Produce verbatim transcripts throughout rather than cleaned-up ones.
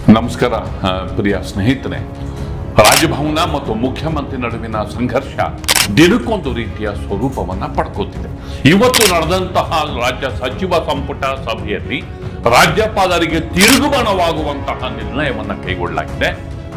ನಮಸ್ಕಾರ ಪ್ರಿಯ ಸ್ನೇಹಿತರೆ. ರಾಜಭವನ ಮತ್ತು ಮುಖ್ಯಮಂತ್ರಿ ನಡುವಿನ ಸಂಘರ್ಷ ದಿನಕ್ಕೊಂದು ರೀತಿಯ ಸ್ವರೂಪವನ್ನು ಪಡ್ಕೋತಿದೆ. ಇವತ್ತು ನಡೆದಂತಹ ರಾಜ್ಯ ಸಚಿವ ಸಂಪುಟ ಸಭೆಯಲ್ಲಿ ರಾಜ್ಯಪಾಲರಿಗೆ ತಿರುಗುಬಣವಾಗುವಂತಹ ನಿರ್ಣಯವನ್ನು ಕೈಗೊಳ್ಳಲಾಗಿದೆ.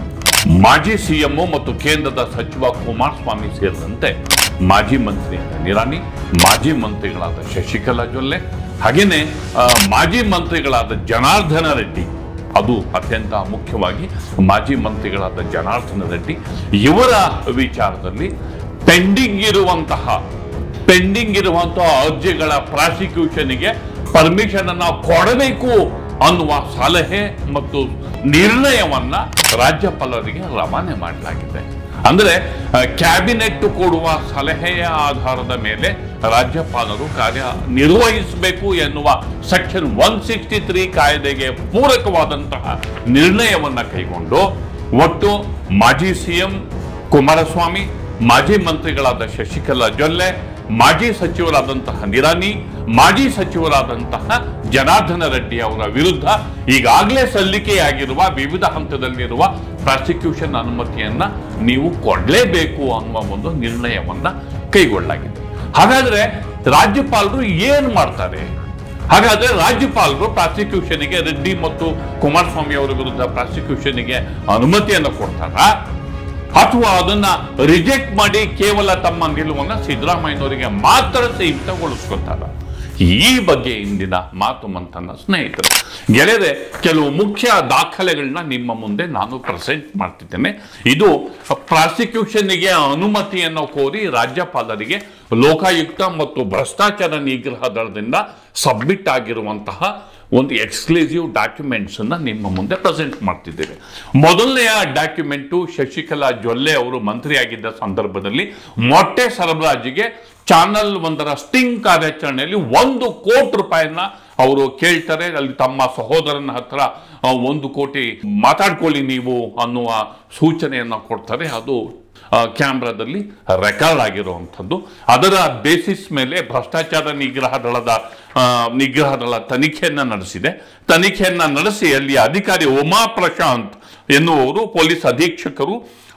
ಮಾಜಿ ಸಿಎಂ ಮತ್ತು ಕೇಂದ್ರದ ಸಚಿವ ಕುಮಾರಸ್ವಾಮಿ ಸೇರಿದಂತೆ ಮಾಜಿ ಮಂತ್ರಿ ನಿರಾಣಿ, ಮಾಜಿ ಮಂತ್ರಿಗಳಾದ ಶಶಿಕಲಾ ಜೊಲ್ಲೆ, ಹಾಗೆಯೇ ಮಾಜಿ ಮಂತ್ರಿಗಳಾದ ಜನಾರ್ದನ ರೆಡ್ಡಿ, ಅದು ಅತ್ಯಂತ ಮುಖ್ಯವಾಗಿ ಮಾಜಿ ಮಂತ್ರಿಗಳಾದ ಜನಾರ್ದನ ರೆಡ್ಡಿ ಇವರ ವಿಚಾರದಲ್ಲಿ ಪೆಂಡಿಂಗ್ ಇರುವಂತಹ ಪೆಂಡಿಂಗ್ ಇರುವಂತಹ ಅರ್ಜಿಗಳ ಪ್ರಾಸಿಕ್ಯೂಷನ್ಗೆ ಪರ್ಮಿಷನ್ ಅನ್ನು ಕೊಡಬೇಕು ಅನ್ನುವ ಸಲಹೆ ಮತ್ತು ನಿರ್ಣಯವನ್ನ ರಾಜ್ಯಪಾಲರಿಗೆ ರವಾನೆ ಮಾಡಲಾಗಿದೆ. ಅಂದ್ರೆ ಕ್ಯಾಬಿನೆಟ್ ಕೊಡುವ ಸಲಹೆಯ ಆಧಾರದ ಮೇಲೆ ರಾಜ್ಯಪಾಲರು ಕಾರ್ಯ ನಿರ್ವಹಿಸಬೇಕು ಎನ್ನುವ ಸೆಕ್ಷನ್ ಒನ್ ಸಿಕ್ಸ್ಟಿ ತ್ರೀ ಕಾಯ್ದೆಗೆ ಪೂರಕವಾದಂತಹ ನಿರ್ಣಯವನ್ನ ಕೈಗೊಂಡು ಒಟ್ಟು ಮಾಜಿ ಸಿಎಂ ಕುಮಾರಸ್ವಾಮಿ, ಮಾಜಿ ಮಂತ್ರಿಗಳಾದ ಶಶಿಕಲಾ ಜೊಲ್ಲೆ, ಮಾಜಿ ಸಚಿವರಾದಂತಹ ನಿರಾಣಿ, ಮಾಜಿ ಸಚಿವರಾದಂತಹ ಜನಾರ್ದನ ರೆಡ್ಡಿ ಅವರ ವಿರುದ್ಧ ಈಗಾಗಲೇ ಸಲ್ಲಿಕೆಯಾಗಿರುವ ವಿವಿಧ ಹಂತದಲ್ಲಿರುವ ಪ್ರಾಸಿಕ್ಯೂಷನ್ ಅನುಮತಿಯನ್ನ ನೀವು ಕೊಡಲೇಬೇಕು ಅನ್ನುವ ಒಂದು ನಿರ್ಣಯವನ್ನ ಕೈಗೊಳ್ಳಲಾಗಿದೆ. ಹಾಗಾದ್ರೆ ರಾಜ್ಯಪಾಲರು ಏನ್ ಮಾಡ್ತಾರೆ? ಹಾಗಾದ್ರೆ ರಾಜ್ಯಪಾಲರು ಪ್ರಾಸಿಕ್ಯೂಷನ್ಗೆ ರೆಡ್ಡಿ ಮತ್ತು ಕುಮಾರಸ್ವಾಮಿ ಅವರ ವಿರುದ್ಧ ಪ್ರಾಸಿಕ್ಯೂಷನ್ಗೆ ಅನುಮತಿಯನ್ನು ಕೊಡ್ತಾರಾ ಅಥವಾ ಅದನ್ನ ರಿಜೆಕ್ಟ್ ಮಾಡಿ ಕೇವಲ ತಮ್ಮ ನಿಲುವನ್ನು ಸಿದ್ದರಾಮಯ್ಯನವರಿಗೆ ಮಾತ್ರ ಸೀಮಿತಗೊಳಿಸ್ಕೊತಾರ? ಈ ಬಗ್ಗೆ ಇಂದಿನ ಮಾತು ಮಂಥನ ಸ್ನೇಹಿತರೆ. ಗೆಳೆಯರೆ, ಕೆಲವು ಮುಖ್ಯ ದಾಖಲೆಗಳನ್ನ ನಿಮ್ಮ ಮುಂದೆ ನಾನು ಪ್ರೆಸೆಂಟ್ ಮಾಡ್ತಿದ್ದೇನೆ. ಇದು ಪ್ರಾಸಿಕ್ಯೂಷನ್ಗೆ ಅನುಮತಿಯನ್ನು ಕೋರಿ ರಾಜ್ಯಪಾಲರಿಗೆ ಲೋಕಾಯುಕ್ತ ಮತ್ತು ಭ್ರಷ್ಟಾಚಾರ ನಿಗ್ರಹ ದಳದಿಂದ ಸಬ್ಮಿಟ್ ಆಗಿರುವಂತಹ ಒಂದು ಎಕ್ಸ್ಕ್ಲೂಸಿವ್ ಡಾಕ್ಯುಮೆಂಟ್ಸ್ ಅನ್ನ ನಿಮ್ಮ ಮುಂದೆ ಪ್ರೆಸೆಂಟ್ ಮಾಡ್ತಿದ್ದೇವೆ. ಮೊದಲನೆಯ ಡಾಕ್ಯುಮೆಂಟು ಶಶಿಕಲಾ ಜೊಲ್ಲೆ ಅವರು ಮಂತ್ರಿಯಾಗಿದ್ದ ಸಂದರ್ಭದಲ್ಲಿ ಮೊಟ್ಟೆ ಸರಬರಾಜಿಗೆ ಚಾನಲ್ ಒಂದರ ಸ್ಟಿಂಗ್ ಕಾರ್ಯಾಚರಣೆಯಲ್ಲಿ ಒಂದು ಕೋಟಿ ರೂಪಾಯಿನ ಅವರು ಕೇಳ್ತಾರೆ. ಅಲ್ಲಿ ತಮ್ಮ ಸಹೋದರನ ಹತ್ರ ಒಂದು ಕೋಟಿ ಮಾತಾಡ್ಕೊಳ್ಳಿ ನೀವು ಅನ್ನುವ ಸೂಚನೆಯನ್ನ ಕೊಡ್ತಾರೆ. ಅದು ಕ್ಯಾಮ್ರಾದಲ್ಲಿ ರೆಕಾರ್ಡ್ ಆಗಿರುವಂಥದ್ದು. ಅದರ ಬೇಸಿಸ್ ಮೇಲೆ ಭ್ರಷ್ಟಾಚಾರ ನಿಗ್ರಹ ದಳದ ನಿಗ್ರಹ ದಳ ತನಿಖೆಯನ್ನ ನಡೆಸಿದೆ. ತನಿಖೆಯನ್ನ ನಡೆಸಿ ಅಲ್ಲಿ ಅಧಿಕಾರಿ ಉಮಾ ಪ್ರಶಾಂತ್ ಎನ್ನುವರು ಪೊಲೀಸ್ ಅಧೀಕ್ಷಕರು,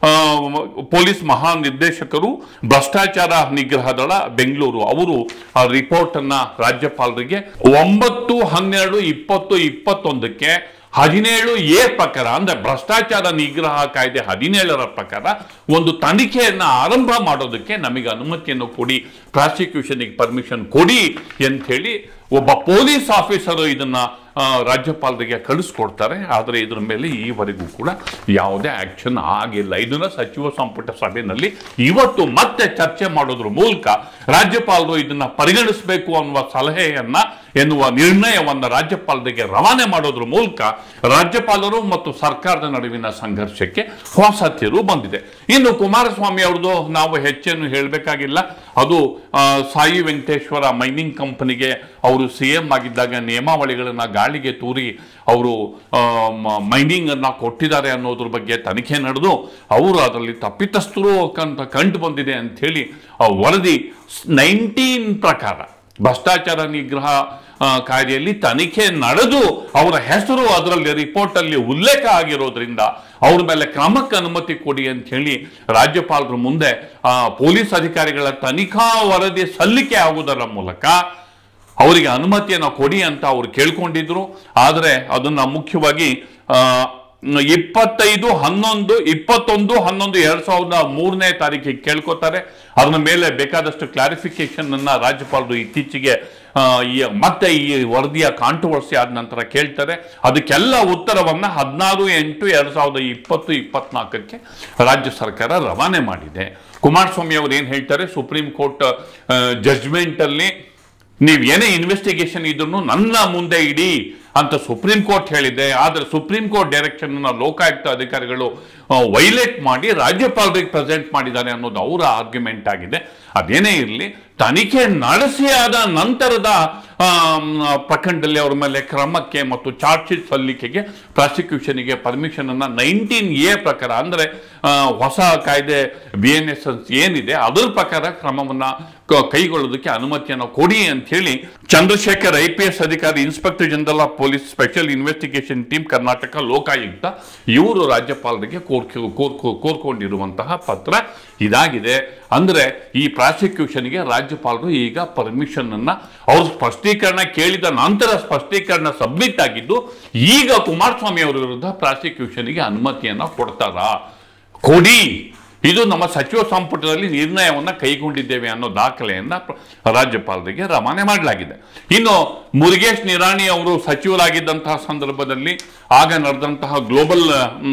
ಪೊಲೀಸ್ ಮಹಾನಿರ್ದೇಶಕರು, ಭ್ರಷ್ಟಾಚಾರ ನಿಗ್ರಹ ದಳ ಬೆಂಗಳೂರು ಅವರು ಆ ರಿಪೋರ್ಟ್ ಅನ್ನ ರಾಜ್ಯಪಾಲರಿಗೆ ಒಂಬತ್ತು ಹನ್ನೆರಡು ಇಪ್ಪತ್ತು ಇಪ್ಪತ್ತೊಂದಕ್ಕೆ ಹದಿನೇಳು ಎ ಪ್ರಕಾರ, ಅಂದ್ರೆ ಭ್ರಷ್ಟಾಚಾರ ನಿಗ್ರಹ ಕಾಯ್ದೆ ಹದಿನೇಳರ ಪ್ರಕಾರ ಒಂದು ತನಿಖೆಯನ್ನ ಆರಂಭ ಮಾಡೋದಕ್ಕೆ ನಮಗೆ ಅನುಮತಿಯನ್ನು ಕೊಡಿ, ಪ್ರಾಸಿಕ್ಯೂಷನ್ಗೆ ಪರ್ಮಿಷನ್ ಕೊಡಿ ಅಂತ ಹೇಳಿ ಒಬ್ಬ ಪೊಲೀಸ್ ಆಫೀಸರ್ ಇದನ್ನ ರಾಜ್ಯಪಾಲರಿಗೆ ಕಳಿಸ್ಕೊಡ್ತಾರೆ. ಆದರೆ ಇದರ ಮೇಲೆ ಈವರೆಗೂ ಕೂಡ ಯಾವುದೇ ಆಕ್ಷನ್ ಆಗಿಲ್ಲ. ಇದನ್ನ ಸಚಿವ ಸಂಪುಟ ಸಭೆಯಲ್ಲಿ ಇವತ್ತು ಮತ್ತೆ ಚರ್ಚೆ ಮಾಡೋದ್ರ ಮೂಲಕ ರಾಜ್ಯಪಾಲರು ಇದನ್ನ ಪರಿಗಣಿಸಬೇಕು ಅನ್ನುವ ಸಲಹೆಯನ್ನ ಎನ್ನುವ ನಿರ್ಣಯವನ್ನ ರಾಜ್ಯಪಾಲರಿಗೆ ರವಾನೆ ಮಾಡೋದ್ರ ಮೂಲಕ ರಾಜ್ಯಪಾಲರು ಮತ್ತು ಸರ್ಕಾರದ ನಡುವಿನ ಸಂಘರ್ಷಕ್ಕೆ ಹೊಸ ತಿರುವು ಬಂದಿದೆ. ಇನ್ನು ಕುಮಾರಸ್ವಾಮಿ ಅವ್ರದ್ದು ನಾವು ಹೆಚ್ಚೇನು ಹೇಳಬೇಕಾಗಿಲ್ಲ. ಅದು ಸಾಯಿ ವೆಂಕಟೇಶ್ವರ ಮೈನಿಂಗ್ ಕಂಪನಿಗೆ ಅವರು ಸಿ ಎಂ ಆಗಿದ್ದಾಗ ನಿಯಮಾವಳಿಗಳನ್ನ ಗಾಳಿಗೆ ತೂರಿ ಅವರು ಮೈನಿಂಗ್ ಅನ್ನ ಕೊಟ್ಟಿದ್ದಾರೆ ಅನ್ನೋದ್ರ ಬಗ್ಗೆ ತನಿಖೆ ನಡೆದು ಅವರು ಅದರಲ್ಲಿ ತಪ್ಪಿತಸ್ಥರು ಅಂತ ಕಂಡು ಬಂದಿದೆ ಅಂತ ಹೇಳಿ ವರದಿ ನೈನ್ಟೀನ್ ಪ್ರಕಾರ ಭ್ರಷ್ಟಾಚಾರ ನಿಗ್ರಹ ಕಾಯ್ದೆಯಲ್ಲಿ ತನಿಖೆ ನಡೆದು ಅವರ ಹೆಸರು ಅದರಲ್ಲಿ ರಿಪೋರ್ಟ್ ಅಲ್ಲಿ ಉಲ್ಲೇಖ ಆಗಿರೋದ್ರಿಂದ ಅವ್ರ ಮೇಲೆ ಕ್ರಮಕ್ಕೆ ಅನುಮತಿ ಕೊಡಿ ಅಂತ ಹೇಳಿ ರಾಜ್ಯಪಾಲರ ಮುಂದೆ ಪೊಲೀಸ್ ಅಧಿಕಾರಿಗಳ ತನಿಖಾ ವರದಿ ಸಲ್ಲಿಕೆ ಆಗುವುದರ ಮೂಲಕ ಅವರಿಗೆ ಅನುಮತಿಯನ್ನು ಕೊಡಿ ಅಂತ ಅವರು ಕೇಳ್ಕೊಂಡಿದ್ರು. ಆದರೆ ಅದನ್ನ ಮುಖ್ಯವಾಗಿ ಇಪ್ಪತ್ತೈದು ಹನ್ನೊಂದು ಇಪ್ಪತ್ತೊಂದು ಹನ್ನೊಂದು ಎರಡ್ ಸಾವಿರದ ಮೂರನೇ ತಾರೀಕಿಗೆ ಕೇಳ್ಕೊತಾರೆ. ಅದರ ಮೇಲೆ ಬೇಕಾದಷ್ಟು ಕ್ಲಾರಿಫಿಕೇಶನ್ ಅನ್ನ ರಾಜ್ಯಪಾಲರು ಇತ್ತೀಚೆಗೆ ಮತ್ತೆ ಈ ವರದಿಯ ಕಾಂಟ್ರವರ್ಸಿ ಆದ ನಂತರ ಕೇಳ್ತಾರೆ. ಅದಕ್ಕೆಲ್ಲ ಉತ್ತರವನ್ನ ಹದಿನಾರು ಎಂಟು ಎರಡ್ ಸಾವಿರದ ಇಪ್ಪತ್ತು ಇಪ್ಪತ್ನಾಲ್ಕಕ್ಕೆ ರಾಜ್ಯ ಸರ್ಕಾರ ರವಾನೆ ಮಾಡಿದೆ. ಕುಮಾರಸ್ವಾಮಿ ಅವರು ಏನ್ ಹೇಳ್ತಾರೆ, ಸುಪ್ರೀಂ ಕೋರ್ಟ್ ಜಡ್ಜ್ಮೆಂಟ್ ಅಲ್ಲಿ ನೀವು ಏನೇ ಇನ್ವೆಸ್ಟಿಗೇಷನ್ ಇದ್ರು ನನ್ನ ಮುಂದೆ ಇಡಿ ಅಂತ ಸುಪ್ರೀಂ ಕೋರ್ಟ್ ಹೇಳಿದೆ. ಆದರೆ ಸುಪ್ರೀಂ ಕೋರ್ಟ್ ಡೈರೆಕ್ಷನ್ ಅನ್ನ ಲೋಕಾಯುಕ್ತ ಅಧಿಕಾರಿಗಳು ವೈಲೇಟ್ ಮಾಡಿ ರಾಜ್ಯಪಾಲರಿಗೆ ಪ್ರೆಸೆಂಟ್ ಮಾಡಿದ್ದಾರೆ ಅನ್ನೋದು ಅವರ ಆರ್ಗ್ಯುಮೆಂಟ್ ಆಗಿದೆ. ಅದೇನೇ ಇರಲಿ, ತನಿಖೆ ನಡೆಸಿ ಆದ ನಂತರದ ಪ್ರಕರಣದಲ್ಲಿ ಅವರ ಮೇಲೆ ಕ್ರಮಕ್ಕೆ ಮತ್ತು ಚಾರ್ಜ್ ಶೀಟ್ ಸಲ್ಲಿಕೆಗೆ ಪ್ರಾಸಿಕ್ಯೂಷನ್ಗೆ ಪರ್ಮಿಷನ್ ಅನ್ನ ನೈನ್ಟೀನ್ ಎ ಪ್ರಕಾರ ಅಂದ್ರೆ ಹೊಸ ಕಾಯ್ದೆ ಬಿ ಎನ್ ಎಸ್ ಏನಿದೆ ಅದರ ಪ್ರಕಾರ ಕ್ರಮವನ್ನ ಕೈಗೊಳ್ಳೋದಕ್ಕೆ ಅನುಮತಿಯನ್ನು ಕೊಡಿ ಅಂತ ಹೇಳಿ ಚಂದ್ರಶೇಖರ್ ಐ ಪಿ ಎಸ್ ಅಧಿಕಾರಿ, inspector general of police, special investigation team, Karnataka Lokayukta ಇವರು ರಾಜ್ಯಪಾಲರಿಗೆ ಕೋರ್ಕೊಂಡಿರುವಂತಹ ಪತ್ರ ಇದಾಗಿದೆ. ಅಂದ್ರೆ ಈ ಪ್ರಾಸಿಕ್ಯೂಷನ್ಗೆ ರಾಜ್ಯಪಾಲರು ಈಗ ಪರ್ಮಿಷನ್ ಅನ್ನ ಅವ್ರ ಸ್ಪಷ್ಟೀಕರಣ ಕೇಳಿದ ನಂತರ ಸ್ಪಷ್ಟೀಕರಣ ಸಬ್ಮಿಟ್ ಆಗಿದ್ದು ಈಗ ಕುಮಾರಸ್ವಾಮಿ ಅವರ ವಿರುದ್ಧ ಪ್ರಾಸಿಕ್ಯೂಷನ್ಗೆ ಅನುಮತಿಯನ್ನ ಕೊಡ್ತಾರಾ? ಕೊಡಿ, ಇದು ನಮ್ಮ ಸಚಿವ ಸಂಪುಟದಲ್ಲಿ ನಿರ್ಣಯವನ್ನ ಕೈಗೊಂಡಿದ್ದೇವೆ ಅನ್ನೋ ದಾಖಲೆಯನ್ನ ರಾಜ್ಯಪಾಲರಿಗೆ ರವಾನೆ ಮಾಡಲಾಗಿದೆ. ಇನ್ನು ಮುರುಗೇಶ್ ನಿರಾಣಿ ಅವರು ಸಚಿವರಾಗಿದ್ದಂತಹ ಸಂದರ್ಭದಲ್ಲಿ ಆಗ ನಡೆದಂತಹ ಗ್ಲೋಬಲ್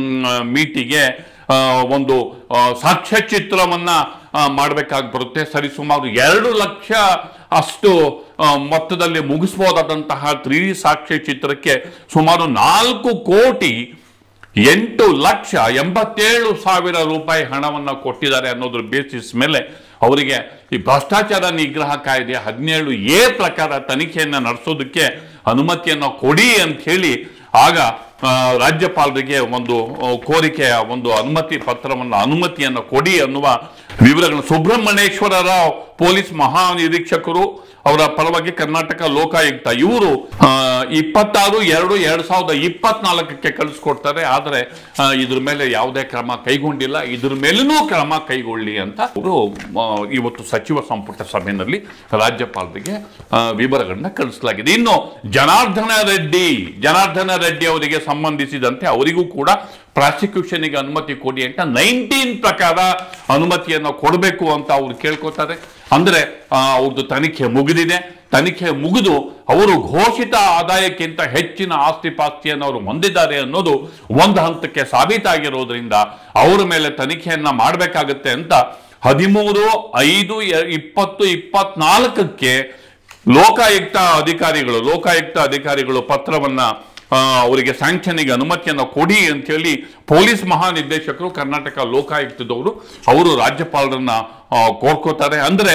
ಮೀಟಿಗೆ ಒಂದು ಸಾಕ್ಷ್ಯಚಿತ್ರವನ್ನ ಮಾಡಬೇಕಾಗಿ ಬರುತ್ತೆ. ಸರಿಸುಮಾರು ಎರಡು ಲಕ್ಷ ಅಷ್ಟು ಮೊತ್ತದಲ್ಲಿ ಮುಗಿಸಬಹುದಾದಂತಹ ತ್ರೀ ಡಿ ಸಾಕ್ಷ್ಯಚಿತ್ರಕ್ಕೆ ಸುಮಾರು ನಾಲ್ಕು ಕೋಟಿ ಎಂಟು ಲಕ್ಷ ಎಂಬತ್ತೇಳು ಸಾವಿರ ರೂಪಾಯಿ ಹಣವನ್ನು ಕೊಟ್ಟಿದ್ದಾರೆ ಅನ್ನೋದ್ರ ಬೇಸಿಸ್ ಮೇಲೆ ಅವರಿಗೆ ಈ ಭ್ರಷ್ಟಾಚಾರ ನಿಗ್ರಹ ಕಾಯ್ದೆ ಹದಿನೇಳು ಎ ಪ್ರಕಾರ ತನಿಖೆಯನ್ನು ನಡೆಸೋದಕ್ಕೆ ಅನುಮತಿಯನ್ನು ಕೊಡಿ ಅಂತ ಹೇಳಿ ಆಗ ರಾಜ್ಯಪಾಲರಿಗೆ ಒಂದು ಕೋರಿಕೆಯ ಒಂದು ಅನುಮತಿ ಪತ್ರವನ್ನು ಅನುಮತಿಯನ್ನು ಕೊಡಿ ಅನ್ನುವ ವಿವರಗಳು ಸುಬ್ರಹ್ಮಣ್ಯೇಶ್ವರ ರಾವ್ ಪೊಲೀಸ್ ಮಹಾನಿರೀಕ್ಷಕರು ಅವರ ಪರವಾಗಿ ಕರ್ನಾಟಕ ಲೋಕಾಯುಕ್ತ ಇವರು ಇಪ್ಪತ್ತಾರು ಎರಡು ಎರಡ್ ಸಾವಿರದ ಇಪ್ಪತ್ನಾಲ್ಕಕ್ಕೆ ಕಳಿಸ್ಕೊಡ್ತಾರೆ. ಆದರೆ ಇದ್ರ ಮೇಲೆ ಯಾವುದೇ ಕ್ರಮ ಕೈಗೊಂಡಿಲ್ಲ. ಇದ್ರ ಮೇಲೂ ಕ್ರಮ ಕೈಗೊಳ್ಳಿ ಅಂತ ಅವರು ಇವತ್ತು ಸಚಿವ ಸಂಪುಟ ಸಭೆಯಲ್ಲಿ ರಾಜ್ಯಪಾಲರಿಗೆ ವಿವರಗಳನ್ನ ಕಳಿಸಲಾಗಿದೆ. ಇನ್ನು ಜನಾರ್ದನ ರೆಡ್ಡಿ ಜನಾರ್ದನ ರೆಡ್ಡಿ ಅವರಿಗೆ ಸಂಬಂಧಿಸಿದಂತೆ ಅವರಿಗೂ ಕೂಡ ಪ್ರಾಸಿಕ್ಯೂಷನ್ಗೆ ಅನುಮತಿ ಕೊಡಿ ಅಂತ ನೈನ್ಟೀನ್ ಪ್ರಕಾರ ಅನುಮತಿಯನ್ನು ಕೊಡಬೇಕು ಅಂತ ಅವ್ರು ಕೇಳ್ಕೊತಾರೆ. ಅಂದ್ರೆ ಅವ್ರದ್ದು ತನಿಖೆ ಮುಗಿದಿದೆ. ತನಿಖೆ ಮುಗಿದು ಅವರು ಘೋಷಿತ ಆದಾಯಕ್ಕಿಂತ ಹೆಚ್ಚಿನ ಆಸ್ತಿ ಪಾಸ್ತಿಯನ್ನು ಅವರು ಹೊಂದಿದ್ದಾರೆ ಅನ್ನೋದು ಒಂದು ಹಂತಕ್ಕೆ ಸಾಬೀತಾಗಿರೋದ್ರಿಂದ ಅವರ ಮೇಲೆ ತನಿಖೆಯನ್ನ ಮಾಡಬೇಕಾಗತ್ತೆ ಅಂತ ಹದಿಮೂರು ಐದು ಇಪ್ಪತ್ತು ಇಪ್ಪತ್ನಾಲ್ಕಕ್ಕೆ ಲೋಕಾಯುಕ್ತ ಅಧಿಕಾರಿಗಳು ಲೋಕಾಯುಕ್ತ ಅಧಿಕಾರಿಗಳು ಪತ್ರವನ್ನ ಅವರಿಗೆ ಸ್ಯಾಂಕ್ಷನ್ಗೆ ಅನುಮತಿಯನ್ನು ಕೊಡಿ ಅಂತ ಹೇಳಿ ಪೊಲೀಸ್ ಮಹಾನಿರ್ದೇಶಕರು ಕರ್ನಾಟಕ ಲೋಕಾಯುಕ್ತದವರು ಅವರು ರಾಜ್ಯಪಾಲರನ್ನ ಕೋರ್ಕೋತಾರೆ. ಅಂದ್ರೆ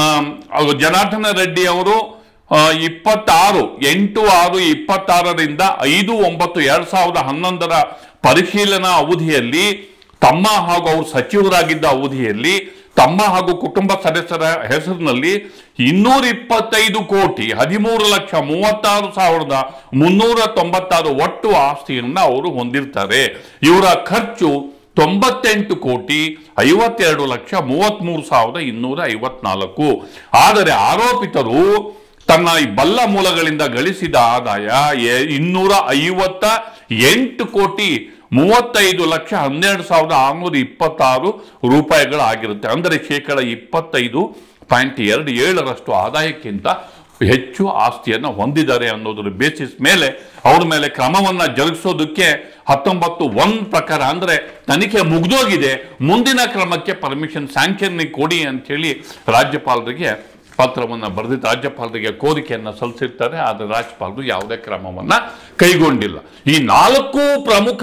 ಜನಾರ್ದನ ರೆಡ್ಡಿ ಅವರು ಇಪ್ಪತ್ತಾರು ಎಂಟು ಆರು ಇಪ್ಪತ್ತಾರರಿಂದ ಐದು ಒಂಬತ್ತು ಎರಡ್ ಸಾವಿರದ ಹನ್ನೊಂದರ ಪರಿಶೀಲನಾ ಅವಧಿಯಲ್ಲಿ ತಮ್ಮ ಹಾಗೂ ಅವರು ಸಚಿವರಾಗಿದ್ದ ಅವಧಿಯಲ್ಲಿ ತಮ್ಮ ಹಾಗೂ ಕುಟುಂಬ ಸದಸ್ಯರ ಹೆಸರಿನಲ್ಲಿ ಇನ್ನೂರ ಇಪ್ಪತ್ತೈದು ಕೋಟಿ ಹದಿಮೂರು ಲಕ್ಷ ಮೂವತ್ತಾರು ಸಾವಿರದ ಮುನ್ನೂರ ತೊಂಬತ್ತಾರು ಒಟ್ಟು ಆಸ್ತಿಯನ್ನು ಅವರು ಹೊಂದಿರ್ತಾರೆ. ಇವರ ಖರ್ಚು ತೊಂಬತ್ತೆಂಟು ಕೋಟಿ ಐವತ್ತೆರಡು ಲಕ್ಷ ಮೂವತ್ತ್ ಮೂರು ಸಾವಿರದ ಇನ್ನೂರ ಐವತ್ನಾಲ್ಕು. ಆದರೆ ಆರೋಪಿತರು ತನ್ನ ಈ ಬಲ್ಲ ಮೂಲಗಳಿಂದ ಗಳಿಸಿದ ಆದಾಯ ಇನ್ನೂರ ಐವತ್ತ ಎಂಟು ಕೋಟಿ ಮೂವತ್ತೈದು ಲಕ್ಷ ಹನ್ನೆರಡು ಸಾವಿರದ ಆರುನೂರ ಇಪ್ಪತ್ತಾರು ರೂಪಾಯಿಗಳಾಗಿರುತ್ತೆ. ಅಂದರೆ ಶೇಕಡ ಇಪ್ಪತ್ತೈದು ಪಾಯಿಂಟ್ ಎರಡು ಏಳರಷ್ಟು ಆದಾಯಕ್ಕಿಂತ ಹೆಚ್ಚು ಆಸ್ತಿಯನ್ನು ಹೊಂದಿದ್ದಾರೆ ಅನ್ನೋದ್ರ ಬೇಸಿಸ್ ಮೇಲೆ ಅವ್ರ ಮೇಲೆ ಕ್ರಮವನ್ನ ಜರುಗಿಸೋದಕ್ಕೆ ಹತ್ತೊಂಬತ್ತು ಒಂದ್ ಪ್ರಕಾರ ಅಂದ್ರೆ ತನಿಖೆ ಮುಗಿದೋಗಿದೆ, ಮುಂದಿನ ಕ್ರಮಕ್ಕೆ ಪರ್ಮಿಷನ್ ಸ್ಯಾಂಕ್ಷನ್ ಕೊಡಿ ಅಂತ ಹೇಳಿ ರಾಜ್ಯಪಾಲರಿಗೆ ಪತ್ರವನ್ನು ಬರೆದಿದ್ದು ರಾಜ್ಯಪಾಲರಿಗೆ ಕೋರಿಕೆಯನ್ನು ಸಲ್ಲಿಸಿರ್ತಾರೆ. ಆದರೆ ರಾಜ್ಯಪಾಲರು ಯಾವುದೇ ಕ್ರಮವನ್ನ ಕೈಗೊಂಡಿಲ್ಲ. ಈ ನಾಲ್ಕು ಪ್ರಮುಖ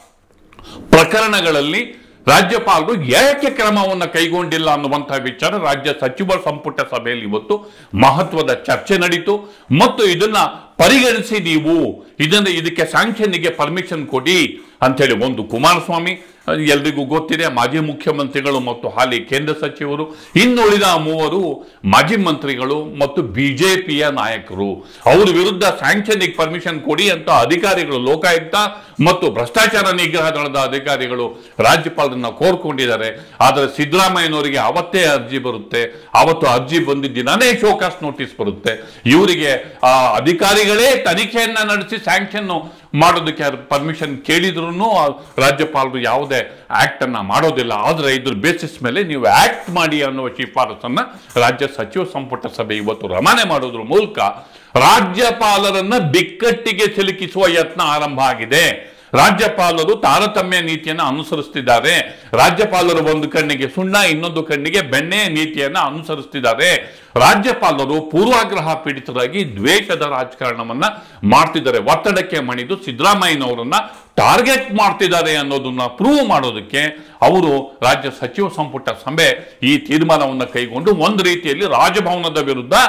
ಪ್ರಕರಣಗಳಲ್ಲಿ ರಾಜ್ಯಪಾಲರು ಏಕೆ ಕ್ರಮವನ್ನು ಕೈಗೊಂಡಿಲ್ಲ ಅನ್ನುವಂತಹ ವಿಚಾರ ರಾಜ್ಯ ಸಚಿವ ಸಂಪುಟ ಸಭೆಯಲ್ಲಿ ಇವತ್ತು ಮಹತ್ವದ ಚರ್ಚೆ ನಡೀತು. ಮತ್ತು ಇದನ್ನ ಪರಿಗಣಿಸಿ ನೀವು ಇದನ್ನ ಇದಕ್ಕೆ ಸ್ಯಾಂಕ್ಷನ್ಗೆ ಪರ್ಮಿಷನ್ ಕೊಡಿ ಅಂತೇಳಿ ಒಂದು ಕುಮಾರಸ್ವಾಮಿ ಎಲ್ರಿಗೂ ಗೊತ್ತಿದೆ, ಮಾಜಿ ಮುಖ್ಯಮಂತ್ರಿಗಳು ಮತ್ತು ಹಾಲಿ ಕೇಂದ್ರ ಸಚಿವರು, ಇನ್ನುಳಿದ ಮೂವರು ಮಾಜಿ ಮಂತ್ರಿಗಳು ಮತ್ತು ಬಿಜೆಪಿಯ ನಾಯಕರು. ಅವರ ವಿರುದ್ಧ ಸ್ಯಾಂಕ್ಷನ್ಗೆ ಪರ್ಮಿಷನ್ ಕೊಡಿ ಅಂತ ಅಧಿಕಾರಿಗಳು ಲೋಕಾಯುಕ್ತ ಮತ್ತು ಭ್ರಷ್ಟಾಚಾರ ನಿಗ್ರಹ ದಳದ ಅಧಿಕಾರಿಗಳು ರಾಜ್ಯಪಾಲರನ್ನ ಕೋರ್ಕೊಂಡಿದ್ದಾರೆ. ಆದರೆ ಸಿದ್ದರಾಮಯ್ಯನವರಿಗೆ ಅವತ್ತೇ ಅರ್ಜಿ ಬರುತ್ತೆ, ಅವತ್ತು ಅರ್ಜಿ ಬಂದಿದ್ದ ದಿನಾನೇ ಶೋಕಾಸ್ ನೋಟಿಸ್ ಬರುತ್ತೆ. ಇವರಿಗೆ ಆ ಅಧಿಕಾರಿಗಳೇ ತನಿಖೆಯನ್ನ ನಡೆಸಿ ಸ್ಯಾಂಕ್ಷನ್ ಮಾಡೋದಕ್ಕೆ ಪರ್ಮಿಷನ್ ಕೇಳಿದ್ರು ರಾಜ್ಯಪಾಲರು ಯಾವುದೇ ಆಕ್ಟ್ ಅನ್ನ ಮಾಡೋದಿಲ್ಲ. ಆದ್ರೆ ಇದ್ರ ಬೇಸಿಸ್ ಮೇಲೆ ನೀವು ಆಕ್ಟ್ ಮಾಡಿ ಅನ್ನುವ ಶಿಫಾರಸನ್ನ ರಾಜ್ಯ ಸಚಿವ ಸಂಪುಟ ಸಭೆ ಇವತ್ತು ರವಾನೆ ಮಾಡೋದ್ರ ಮೂಲಕ ರಾಜ್ಯಪಾಲರನ್ನ ಬಿಕ್ಕಟ್ಟಿಗೆ ಸಿಲುಕಿಸುವ ಯತ್ನ ಆರಂಭ ಆಗಿದೆ. ರಾಜ್ಯಪಾಲರು ತಾರತಮ್ಯ ನೀತಿಯನ್ನು ಅನುಸರಿಸುತ್ತಿದ್ದಾರೆ. ರಾಜ್ಯಪಾಲರು ಒಂದು ಕಣ್ಣಿಗೆ ಸುಣ್ಣ ಇನ್ನೊಂದು ಕಣ್ಣಿಗೆ ಬೆಣ್ಣೆ ನೀತಿಯನ್ನ ಅನುಸರಿಸುತ್ತಿದ್ದಾರೆ. ರಾಜ್ಯಪಾಲರು ಪೂರ್ವಾಗ್ರಹ ಪೀಡಿತರಾಗಿ ದ್ವೇಷದ ರಾಜಕಾರಣವನ್ನ ಮಾಡ್ತಿದ್ದಾರೆ. ಒತ್ತಡಕ್ಕೆ ಮಣಿದು ಸಿದ್ದರಾಮಯ್ಯನವರನ್ನ ಟಾರ್ಗೆಟ್ ಮಾಡ್ತಿದ್ದಾರೆ ಅನ್ನೋದನ್ನ ಪ್ರೂವ್ ಮಾಡೋದಕ್ಕೆ ಅವರು ರಾಜ್ಯ ಸಚಿವ ಸಂಪುಟ ಸಭೆ ಈ ತೀರ್ಮಾನವನ್ನು ಕೈಗೊಂಡು ಒಂದು ರೀತಿಯಲ್ಲಿ ರಾಜಭವನದ ವಿರುದ್ಧ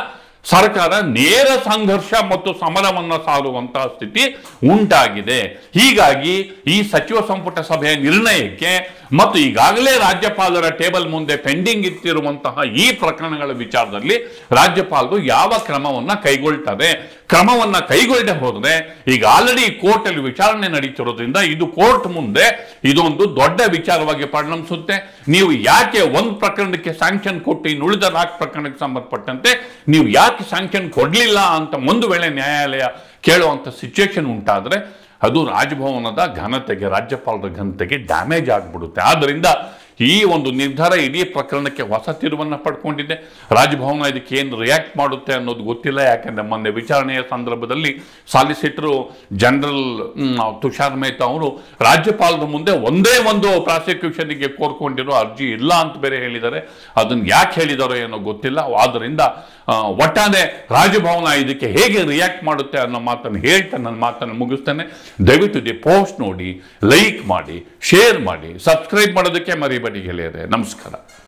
ಸರ್ಕಾರ ನೇರ ಸಂಘರ್ಷ ಮತ್ತು ಸಮರವನ್ನು ಸಾರುವಂತಹ ಸ್ಥಿತಿ ಉಂಟಾಗಿದೆ. ಹೀಗಾಗಿ ಈ ಸಚಿವ ಸಂಪುಟ ಸಭೆಯ ನಿರ್ಣಯಕ್ಕೆ ಮತ್ತು ಈಗಾಗಲೇ ರಾಜ್ಯಪಾಲರ ಟೇಬಲ್ ಮುಂದೆ ಪೆಂಡಿಂಗ್ ಇಟ್ಟಿರುವಂತಹ ಈ ಪ್ರಕರಣಗಳ ವಿಚಾರದಲ್ಲಿ ರಾಜ್ಯಪಾಲರು ಯಾವ ಕ್ರಮವನ್ನ ಕೈಗೊಳ್ತಾರೆ, ಕ್ರಮವನ್ನ ಕೈಗೊಳ್ಳದೆ ಹೋದ್ರೆ ಈಗ ಆಲ್ರೆಡಿ ಕೋರ್ಟ್ ಅಲ್ಲಿ ವಿಚಾರಣೆ ನಡೀತಿರೋದ್ರಿಂದ ಇದು ಕೋರ್ಟ್ ಮುಂದೆ ಇದೊಂದು ದೊಡ್ಡ ವಿಚಾರವಾಗಿ ಪರಿಣಮಿಸುತ್ತೆ. ನೀವು ಯಾಕೆ ಒಂದು ಪ್ರಕರಣಕ್ಕೆ ಸ್ಯಾಂಕ್ಷನ್ ಕೊಟ್ಟು ಇನ್ನು ಉಳಿದ ನಾಲ್ಕು ಪ್ರಕರಣಕ್ಕೆ ಸಂಬಂಧಪಟ್ಟಂತೆ ನೀವು ಯಾಕೆ ಸ್ಯಾಂಕ್ಷನ್ ಕೊಡ್ಲಿಲ್ಲ ಅಂತ ಒಂದು ವೇಳೆ ನ್ಯಾಯಾಲಯ ಕೇಳುವಂತ ಸಿಚುವೇಶನ್ ಉಂಟಾದ್ರೆ ಅದು ರಾಜಭವನದ ಘನತೆಗೆ, ರಾಜ್ಯಪಾಲರ ಘನತೆಗೆ ಡ್ಯಾಮೇಜ್ ಆಗ್ಬಿಡುತ್ತೆ. ಆದ್ದರಿಂದ ಈ ಒಂದು ನಿರ್ಧಾರ ಇಡೀ ಪ್ರಕರಣಕ್ಕೆ ಹೊಸ ತಿರುವನ್ನು ಪಡ್ಕೊಂಡಿದೆ. ರಾಜಭವನ ಇದಕ್ಕೆ ಏನು ರಿಯಾಕ್ಟ್ ಮಾಡುತ್ತೆ ಅನ್ನೋದು ಗೊತ್ತಿಲ್ಲ. ಯಾಕೆಂದ್ರೆ ಮೊನ್ನೆ ವಿಚಾರಣೆಯ ಸಂದರ್ಭದಲ್ಲಿ ಸಾಲಿಸಿಟರ್ ಜನರಲ್ ತುಷಾರ್ ಮೆಹ್ತಾ ಅವರು ರಾಜ್ಯಪಾಲರ ಮುಂದೆ ಒಂದೇ ಒಂದು ಪ್ರಾಸಿಕ್ಯೂಷನ್ಗೆ ಕೋರ್ಕೊಂಡಿರೋ ಅರ್ಜಿ ಇಲ್ಲ ಅಂತ ಬೇರೆ ಹೇಳಿದ್ದಾರೆ. ಅದನ್ನು ಯಾಕೆ ಹೇಳಿದಾರೋ ಏನೋ ಗೊತ್ತಿಲ್ಲ. ಆದ್ದರಿಂದ ಒಟ್ಟಾರೆ ರಾಜಭವನ ಇದಕ್ಕೆ ಹೇಗೆ ರಿಯಾಕ್ಟ್ ಮಾಡುತ್ತೆ ಅನ್ನೋ ಮಾತನ್ನು ಹೇಳ್ತಾ ನನ್ನ ಮಾತನ್ನು ಮುಗಿಸ್ತೇನೆ. ದಯವಿಟ್ಟು ದಿ ಪೋಸ್ಟ್ ನೋಡಿ, ಲೈಕ್ ಮಾಡಿ, ಶೇರ್ ಮಾಡಿ, ಸಬ್ಸ್ಕ್ರೈಬ್ ಮಾಡೋದಕ್ಕೆ ಮರಿಬೇಡಿ ಗೆಳೆಯರೆ. ನಮಸ್ಕಾರ.